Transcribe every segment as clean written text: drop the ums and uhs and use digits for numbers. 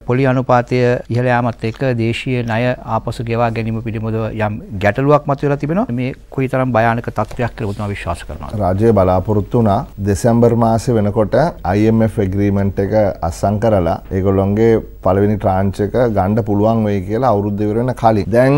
පොලි අනුපාතය ඉහළ යාමත් එක්ක දේශීය ණය ආපසු ගෙවා ගැනීම පිළිබඳව යම් ගැටලුවක් මතුවලා තිබෙනවා. මේ කොයිතරම් භයානක තත්ත්වයක් කියලා ඔබතුමා විශ්වාස කරනවද? රාජ්‍ය බලාපොරොත්තු වුණා දෙසැම්බර් මාසේ වෙනකොට IMF ඇග්‍රීමන්ට් එක අත්සන් කරලා ඒගොල්ලොන්ගේ පළවෙනි ට්‍රාන්ච් එක ගන්න පුළුවන් වෙයි කියලා අවුරුද්ද ඉවර වෙන කලින්. දැන්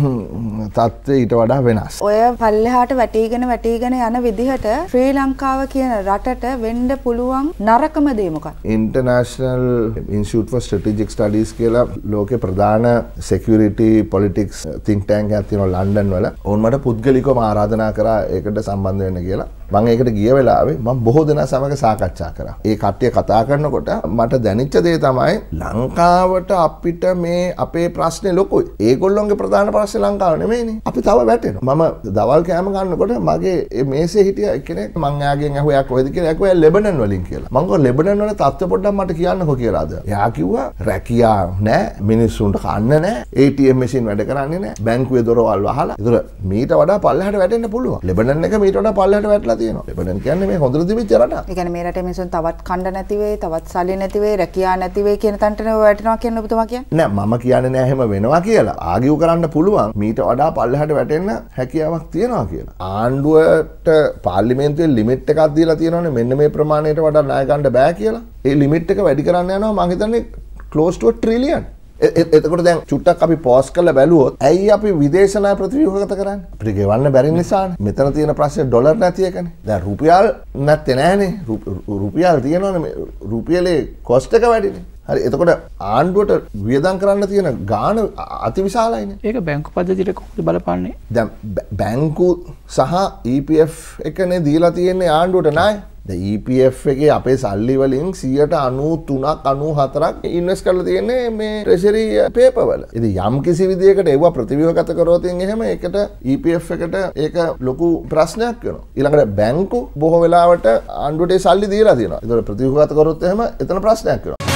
තත්ත්වය ඊට වඩා වෙනස්. ඔය පල්ලෙහාට වැටීගෙන යන විදිහට ශ්‍රී ලංකාව කියන රටට වෙන්න පුළුවන් නරකම දේ මොකක්ද? International Institute for Strategic Studies කියලා ලෝකේ ප්‍රධාන security politics think tank එකක් තියෙනවා ලන්ඩන් වල. ඕන් මට පුද්ගලිකවම ආරාධනා කරා ඒකට සම්බන්ධ වෙන්න කියලා. මම ඒකට ගිය වෙලාවේ මම බොහෝ දෙනා සමග සාකච්ඡා කරා. ඒ කට්ටිය කතා කරනකොට මට දැනෙච්ච දේ තමයි ලංකාවට අපිට මේ අපේ ප්‍රශ්නේ ලොකුයි. ඒගොල්ලොන්ගේ ප්‍රධාන ප්‍රශ්නේ ලංකාව නෙමෙයිනේ. අපි තව වැටෙනවා. මම දවල් කෑම ගන්නකොට මගේ මේසේ හිටිය කෙනෙක් මං එයාගෙන් ඇහුවා කොහෙද කියලා. එයා කිව්වා ලෙබනන් වලින් කියලා. මං කිව්වා ලෙබනන් වල තත්ත්ව පොඩ්ඩක් මට කියන්නකෝ කියලාද. එයා කිව්වා රැකියා නැහැ, මිනිස්සුන්ට කන්න නැහැ, ATM මැෂින් වැඩ කරන්නේ නැහැ, බැංකුවේ දොරවල් වහලා. ඒතර මීට වඩා පල්ලෙහාට වැටෙන්න පුළුවන්. ලෙබනන් එක මීට වඩා පල්ලෙහාට වැටලා තියෙනවා. ලෙබනන් කියන්නේ මේ හොඳට තිබිච්ච රටක්. ඒ කියන්නේ මේ රටේ මිනිස්සුන් තවත් කණ්ඩ නැති වෙයි, තවත් සල්ලි නැති වෙයි, රැකියා නැති වෙයි කියන තන්ටනේ වැටෙනවා කියන ඔබතුමා කියන්නේ. නෑ මම කියන්නේ නෑ එහෙම වෙනවා කියලා. ආගියු කරන්න පුළුවන් මීට වඩා පල්ලෙහාට වැටෙන්න හැකියාවක් තියෙනවා කියලා. ආණ්ඩුවට පාර්ලිමේන්තුවේ ලිමිට් එකක් දීලා තියෙනවානේ මෙන්න මේ ප්‍රමාණයට වඩා ණය ගන්න බෑ කියලා. ඒ ලිමිට් එක වැඩි කරන්න යනවා මම හිතන්නේ close to a trillion. එතකොට දැන් චුට්ටක් අපි පෝස් කරලා බැලුවොත් ඇයි අපි විදේශ ණය ප්‍රතිව්‍යුහගත කරන්නේ? අපිට ගෙවන්න බැරි නිසානේ. මෙතන තියෙන ප්‍රශ්නේ ඩොලර් නැති එකනේ. දැන් රුපියල් නැත්තේ නෑනේ. රුපියල් තියෙනවනේ. රුපියලේ කොස්ට් එක වැඩිනේ. හරි එතකොට ආණ්ඩුවට වියදම් කරන්න තියෙන ගාණ අතිවිශාලයිනේ. ඒක බැංකු පද්ධතියට කොහොමද බලපාන්නේ? දැන් බැංකු සහ EPF එකනේ දීලා තියෙන්නේ ආණ්ඩුවට ණය. දැන් EPF එකේ අපේ සල්ලි වලින් 93ක් 94ක් ඉන්වෙස්ට් කරලා තියෙන්නේ මේ ට්‍රෙෂරි පේපර් වල. ඉතින් යම් කිසි විදියකට ඒව ප්‍රතිව්‍යුහගත කරොත් එහෙම ඒකට EPF එකට ඒක ලොකු ප්‍රශ්නයක් වෙනවා. ඊළඟට බැංකු බොහෝ වෙලාවට ආණ්ඩුවට සල්ලි දීලා තියෙනවා. ඒතකොට ප්‍රතිව්‍යුහගත කරොත් එහෙම එතන ප්‍රශ්නයක් වෙනවා.